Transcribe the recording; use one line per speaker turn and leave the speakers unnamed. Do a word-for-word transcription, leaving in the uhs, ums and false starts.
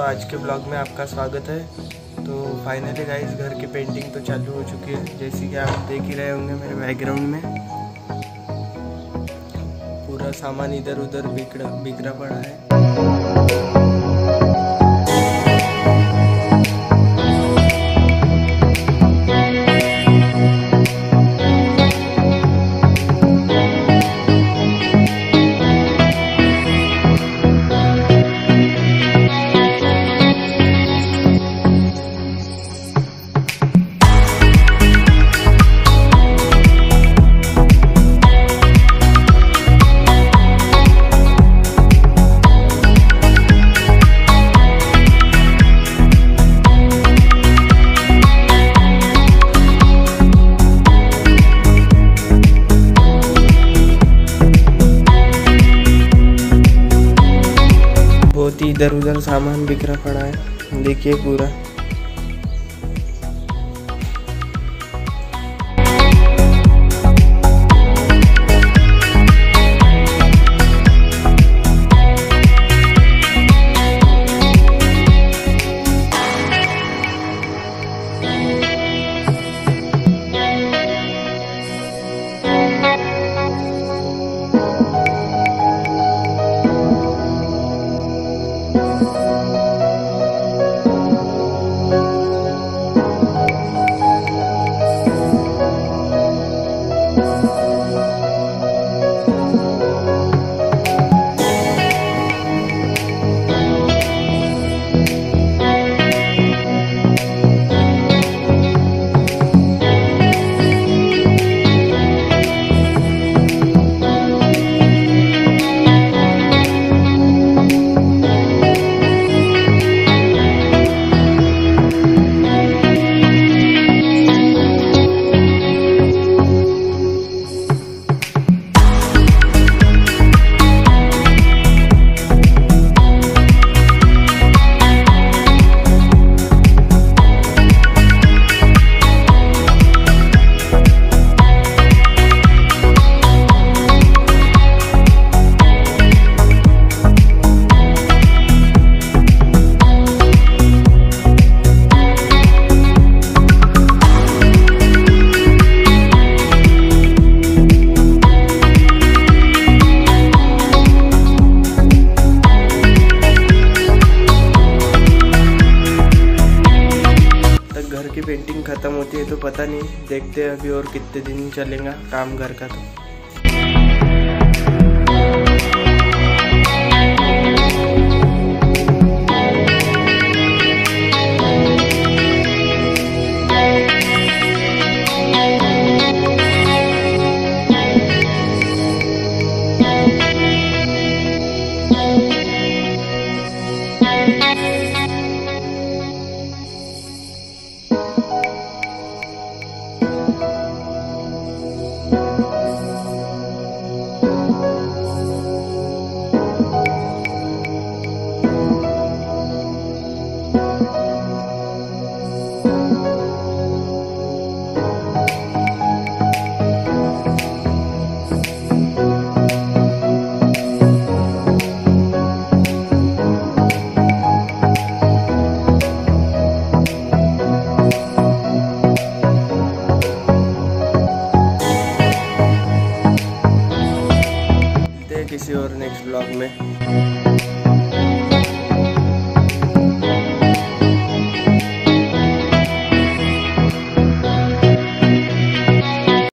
आज के ब्लॉग में आपका स्वागत है। तो फाइनली गाइस घर की पेंटिंग तो चालू हो चुकी है, जैसे कि आप देख ही रहे होंगे मेरे बैकग्राउंड में पूरा सामान इधर उधर बिखरा बिखरा पड़ा है। बहुत ही इधर उधर सामान बिखरा पड़ा है, देखिए पूरा। घर की पेंटिंग ख़त्म होती है तो पता नहीं, देखते हैं अभी और कितने दिन चलेगा काम घर का। तो किसी और नेक्स्ट ब्लॉग में।